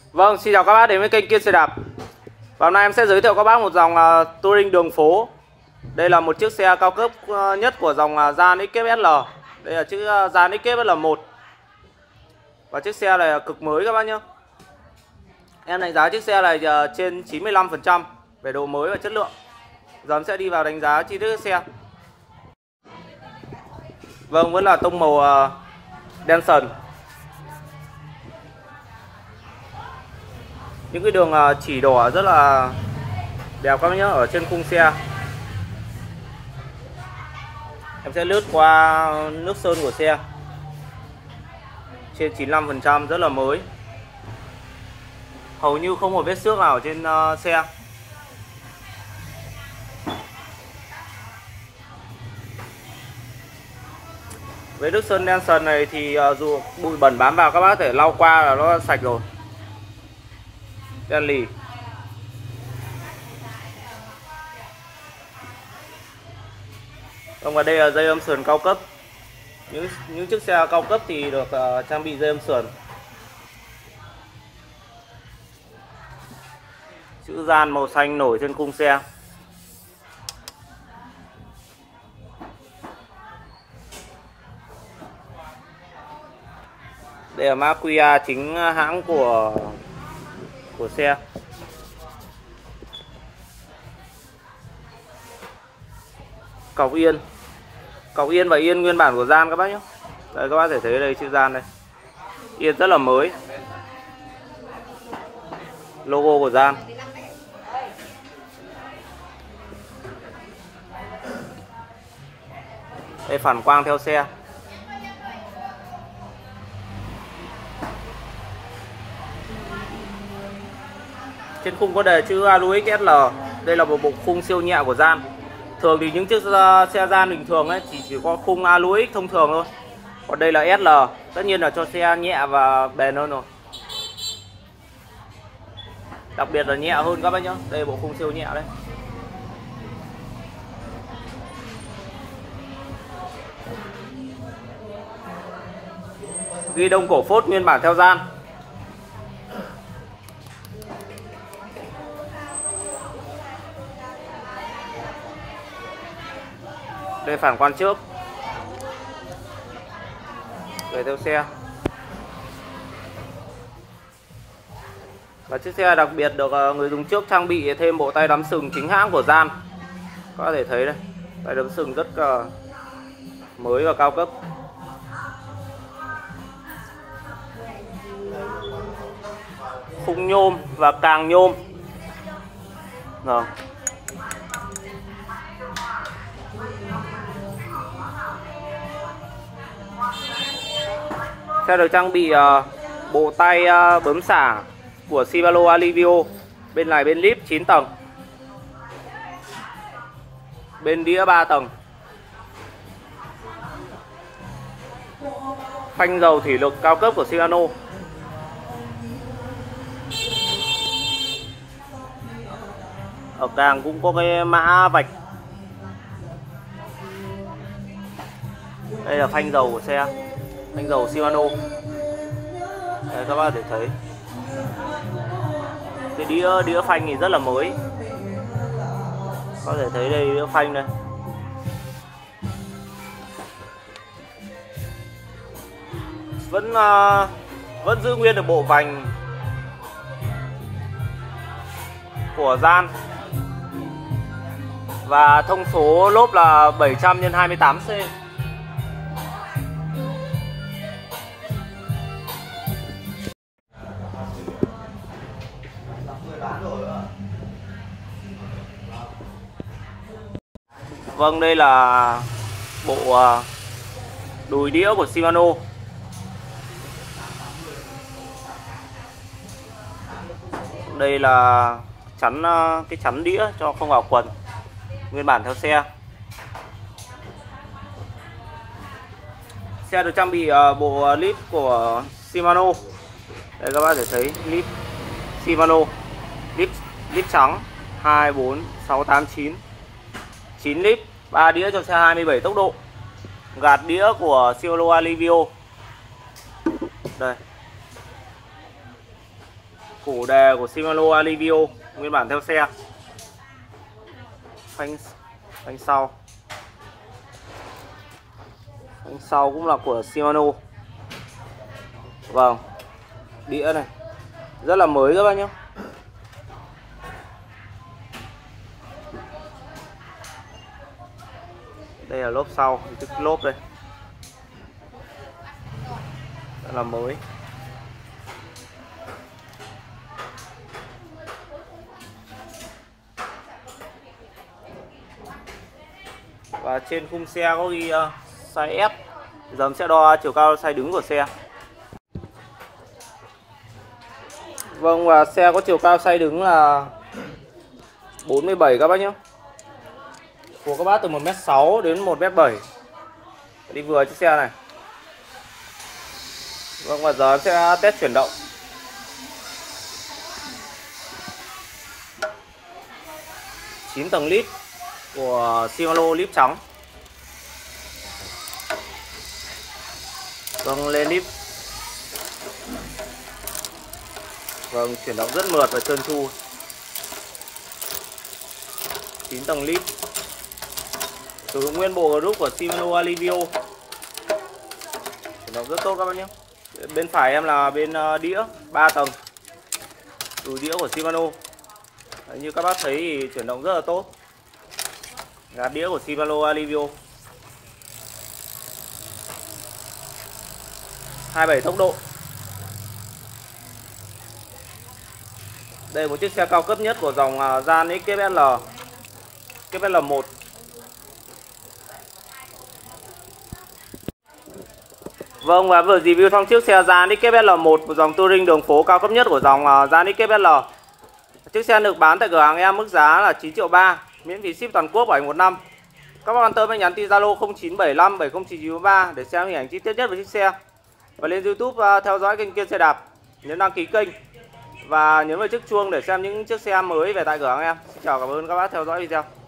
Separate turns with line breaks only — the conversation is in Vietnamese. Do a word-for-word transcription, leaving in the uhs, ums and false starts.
Vâng, xin chào các bác đến với kênh Kiên Xe Đạp. Và hôm nay em sẽ giới thiệu các bác một dòng uh, Touring đường phố. Đây là một chiếc xe cao cấp uh, nhất của dòng uh, Gian ích ép ét lờ. Đây là chiếc uh, Gian ích ép ét lờ một. Và chiếc xe này cực mới các bác nhé. Em đánh giá chiếc xe này uh, trên chín mươi lăm phần trăm về độ mới và chất lượng. Giờ em sẽ đi vào đánh giá chi tiết chiếc xe. Vâng, vẫn là tông màu uh, đen sần. Những cái đường chỉ đỏ rất là đẹp các bác nhé, ở trên khung xe. Em sẽ lướt qua nước sơn của xe. Trên chín mươi lăm phần trăm, rất là mới. Hầu như không một vết xước nào ở trên uh, xe. Với nước sơn đen sần này thì uh, dù bụi bẩn bám vào các bác có thể lau qua là nó sạch rồi. Đen lì. Và đây là dây âm sườn cao cấp. Những những chiếc xe cao cấp thì được uh, trang bị dây âm sườn. Chữ Gian màu xanh nổi trên khung xe. Đây là mã quy rờ chính hãng của của xe. Cọc yên. Cọc yên và yên nguyên bản của Gian các bác nhé. Đây các bác thể thấy đây chữ Gian đây. Yên rất là mới. Logo của Gian. Đây phản quang theo xe. Trên khung có đề chữ Aluix ét lờ. Đây là một bộ khung siêu nhẹ của Gian. Thường thì những chiếc xe Gian bình thường ấy chỉ, chỉ có khung Aluix thông thường thôi. Còn đây là ét lờ, tất nhiên là cho xe nhẹ và bền hơn rồi. Đặc biệt là nhẹ hơn các bác nhá. Đây là bộ khung siêu nhẹ đấy. Ghi đông cổ phốt nguyên bản theo Gian. Đây phản quang trước. Về theo xe. Và chiếc xe đặc biệt được người dùng trước trang bị thêm bộ tay đắm sừng chính hãng của Gian. Các có thể thấy đây, tay đắm sừng rất uh, mới và cao cấp. Khung nhôm và càng nhôm. Rồi. Xe được trang bị uh, bộ tay uh, bấm xả của Shimano Alivio. Bên này bên lip chín tầng. Bên đĩa ba tầng. Phanh dầu thủy lực cao cấp của Shimano. Ở càng cũng có cái mã vạch. Đây là phanh dầu của xe. Phanh dầu Shimano. Đây, các bác có thể thấy cái đĩa đĩa phanh thì rất là mới. Có thể thấy đây đĩa phanh đây. Vẫn uh, vẫn giữ nguyên được bộ vành của Gian. Và thông số lốp là bảy trăm nhân hai mươi tám C. Vâng, đây là bộ đùi đĩa của Shimano. Đây là chắn, cái chắn đĩa cho không vào quần. Nguyên bản theo xe. Xe được trang bị bộ lip của Shimano. Đây các bác có thể thấy lip Shimano. Lip, lip trắng hai, bốn, sáu, tám, chín. chín lip, ba đĩa cho xe hai mươi bảy tốc độ. Gạt đĩa của Shimano Alivio. Đây. Củ đề của Shimano Alivio nguyên bản theo xe. Phanh phanh sau. Phanh sau cũng là của Shimano. Vâng. Đĩa này rất là mới các bác nhé. Đây là lốp sau, tức lốp đây. Rất là mới. Và trên khung xe có ghi uh, size F. Giờ em sẽ đo chiều cao size đứng của xe. Vâng, và xe có chiều cao size đứng là bốn mươi bảy các bác nhé. Của các bác từ một mét sáu đến một mét bảy. Đi vừa chiếc xe này. Vâng, và giờ em sẽ test chuyển động. chín tầng lít của Shimano lip trắng. Vâng, lên lip. Vâng, chuyển động rất mượt và trơn tru. chín tầng lip. Sử dụng nguyên bộ group của Shimano Alivio. Chuyển động rất tốt các bác nhé. Bên phải em là bên đĩa ba tầng. Đùi đĩa của Shimano. Đấy, như các bác thấy thì chuyển động rất là tốt. Gạt đĩa của Shimano Alivio. hai mươi bảy tốc độ. Đây là một chiếc xe cao cấp nhất của dòng Gian ích ép ét lờ. ích ép ét lờ một. Vâng, và vừa review xong chiếc xe Gian ích ép ét lờ một, một dòng touring đường phố cao cấp nhất của dòng Gian ích ép ét lờ. Chiếc xe được bán tại cửa hàng em mức giá là chín triệu ba, miễn phí ship toàn quốc bảy một năm. Các bác quan tâm hãy nhắn tin Zalo không chín bảy năm bảy không chín chín ba để xem hình ảnh chi tiết nhất về chiếc xe. Và lên YouTube theo dõi kênh Kiên Xe Đạp, nhấn đăng ký kênh và nhấn vào chiếc chuông để xem những chiếc xe mới về tại cửa hàng em. Xin chào, cảm ơn các bác theo dõi video.